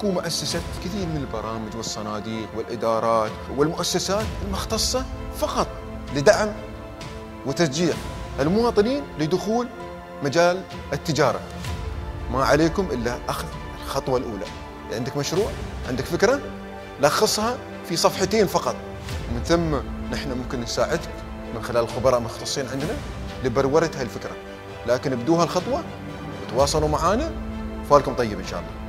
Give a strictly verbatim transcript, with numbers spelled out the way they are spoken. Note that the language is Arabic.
اكو مؤسسات كثير من البرامج والصناديق والادارات والمؤسسات المختصه فقط لدعم وتشجيع المواطنين لدخول مجال التجاره. ما عليكم الا اخذ الخطوه الاولى. عندك مشروع، عندك فكره، لخصها في صفحتين فقط، ومن ثم نحن ممكن نساعدك من خلال الخبراء المختصين عندنا لبروره هاي الفكره. لكن ابدوها الخطوه وتواصلوا معنا، فالكم طيب ان شاء الله.